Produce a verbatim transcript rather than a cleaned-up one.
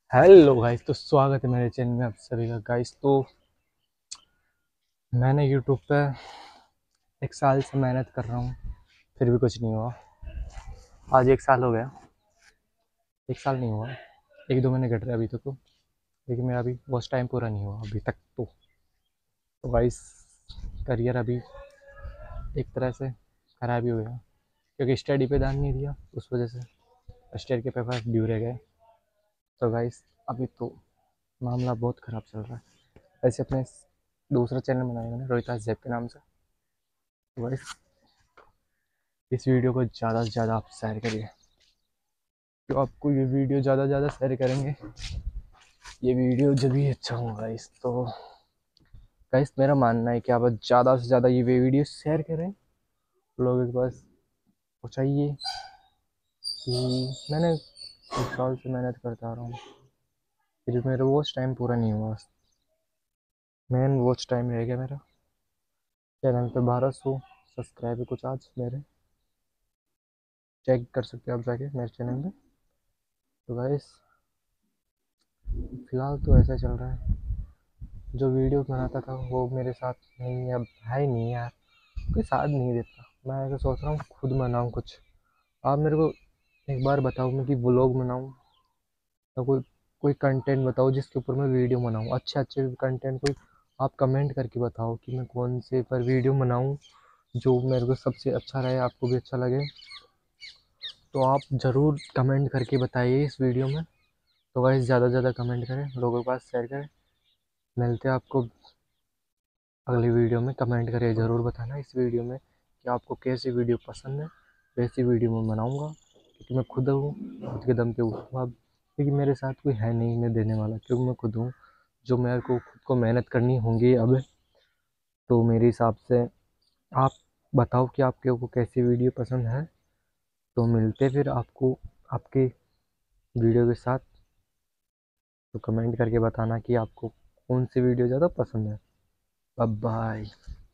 Hello guys, तो स्वागत है मेरे चैनल में आप सभी का। गाइस तो मैंने यूट्यूब पे एक साल से मेहनत कर रहा हूँ, फिर भी कुछ नहीं हुआ। आज एक साल हो गया। एक साल नहीं हुआ, एक दो महीने घट रहे अभी तक तो, लेकिन मेरा अभी वॉच टाइम पूरा नहीं हुआ अभी तक तो। तो गाइस, करियर अभी एक तरह से खराब ही हो गया, क्योंकि स्टडी पे ध्यान नहीं दिया, उस वजह से स्टडी के पेपर ड्यू रह गए। तो गाइस, अभी तो मामला बहुत ख़राब चल रहा है। ऐसे अपने दूसरा चैनल बनाया मैंने, रोहितास जैप के नाम से। तो गाइस, इस वीडियो को ज़्यादा से ज़्यादा आप शेयर करिए। तो आपको ये वीडियो ज़्यादा से ज़्यादा शेयर करेंगे, ये वीडियो जब भी अच्छा होगा। इस तो गाइस, मेरा मानना है कि आप ज़्यादा से ज़्यादा ये वीडियो शेयर करें, लोगों के पास पहुँचाइए कि मैंने एक साल से मेहनत करता आ रहा हूँ, फिर मेरा वॉच टाइम पूरा नहीं हुआ। मेन वॉच टाइम रह गया मेरा। चैनल पे बारह सौ सब्सक्राइबर कुछ आज मेरे, चेक कर सकते हैं आप जाके मेरे चैनल में। तो गाइस, फिलहाल तो ऐसा चल रहा है। जो वीडियो बनाता था वो मेरे साथ नहीं, अब है ही नहीं यार, कोई साथ नहीं देता। मैं ऐसा सोच रहा हूँ खुद बनाऊँ कुछ। आप मेरे को एक बार बताओ, मैं कि व्लॉग बनाऊँ या कोई कोई कंटेंट बताओ जिसके ऊपर मैं वीडियो बनाऊँ, अच्छे अच्छे कंटेंट। कोई आप कमेंट करके बताओ कि मैं कौन से पर वीडियो बनाऊँ जो मेरे को सबसे अच्छा रहे, आपको भी अच्छा लगे। तो आप ज़रूर कमेंट करके बताइए इस वीडियो में। तो गाइस, ज़्यादा से ज़्यादा कमेंट करें, लोगों के पास शेयर करें। मिलते हैं आपको अगली वीडियो में। कमेंट करके ज़रूर बताना इस वीडियो में कि आपको कैसी वीडियो पसंद है, वैसी वीडियो मैं बनाऊंगा। क्योंकि मैं खुद हूँ, खुद के दम पे उठूँगा अब, क्योंकि मेरे साथ कोई है नहीं मैं देने वाला, क्योंकि मैं खुद हूँ। जो मेरे को खुद को मेहनत करनी होंगी अब। तो मेरे हिसाब से आप बताओ कि आपके को कैसी वीडियो पसंद है। तो मिलते फिर आपको आपके वीडियो के साथ। तो कमेंट करके बताना कि आपको कौन सी वीडियो ज़्यादा पसंद है। Bye bye.